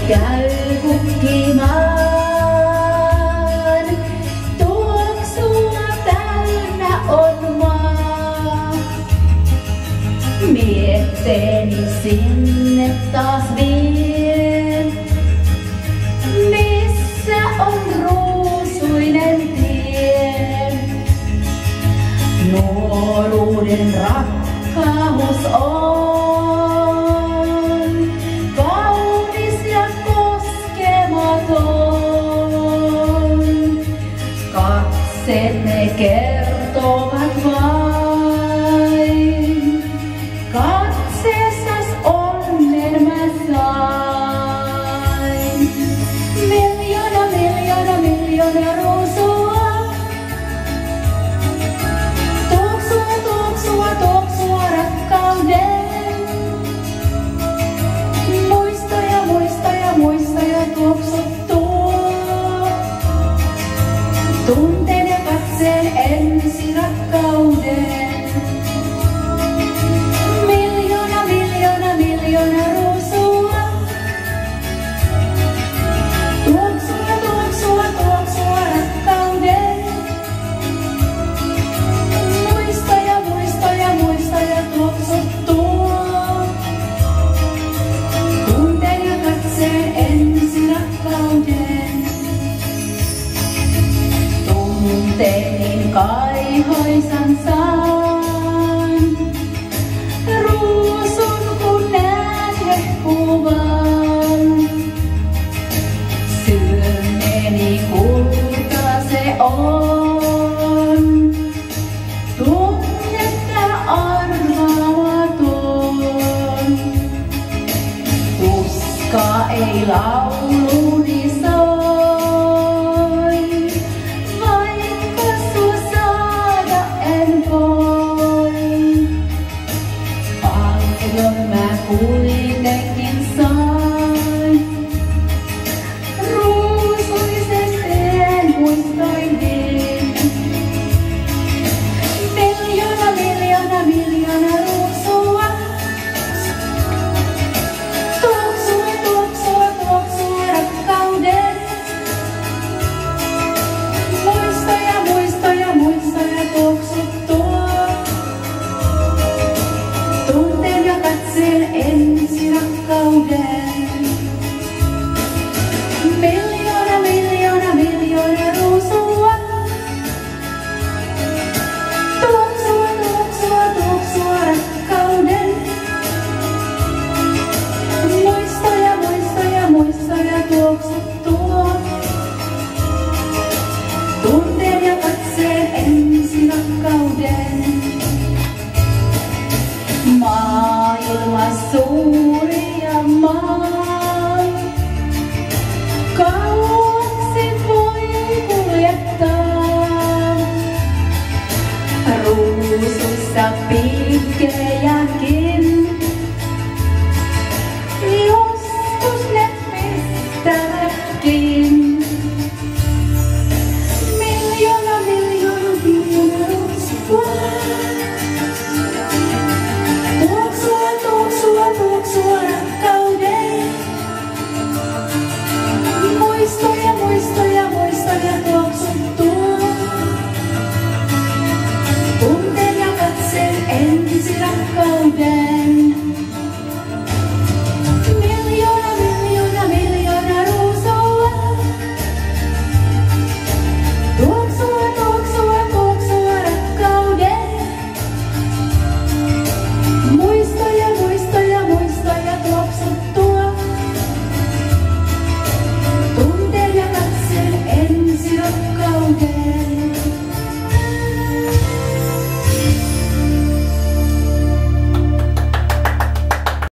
käy kukkimaan. Tuoksua täynnä on maa. Mietteeni sinne taas vien, missä on ruusuinen tie. Nuoruuden rakkaus on kaunis ja koskematon. Katseet ne kertovat vain, katseessas onnen mä sain. Miljoona, miljoona, miljoona ruusua. Tuoksua rakkauden. Muistoja, muistoja, muistoja tuoksuttuu. Tunteen ja katseen ensi rakkauden. Miljoona, miljoona, miljoona ruusua. Tuoksua, tuoksua, tuoksua rakkauden. Muistoja, muistoja, muistoja tuoksuttuu. Tunteen ja katseen ensi rakkauden. Tuntein kaihoisan saan. Ruusun kun näen hehkuvan. Sydämeni kulta se on. Tunnetta arvaamaton. Tuska ei lauluni soi, vaikka sua saada en voi. Paljon mä kuitenkin sain. Ruusuisen muistoineen. Miljoona, miljoona, miljoona ruusua. Tuoksua, tuoksua, tuoksua rakkauden. Muistoja, muistoja, muistoja tuoksuttua. Tunteen ja katseen ensi rakkauden. Miljoona, miljoona, miljoona ruusua. Tuoksua, tuoksua, tuoksua rakkauden. Muistoja, muistoja, muistoja tuoksuttua. Tunteen ja katseen ensi rakkauden. Maailma suuri ja maa. Kauaksi voi kuljettaa. Ruusuissa piikkejäkin. Joskus ne pistävätkin. Miljoona, miljoona, miljoona ruusua. Tuoksua, tuoksua, tuoksua rakkauden. Muistoja, muistoja, muistoja tuoksuttua. Tunteen ja katseen ensi rakkauden. Miljoona, miljoona, miljoona ruusua. Tuoksua, tuoksua, tuoksua rakkauden. Muistoja, muistoja, muistoja tuoksuttua. Tunteen ja katseen ensi rakkauden.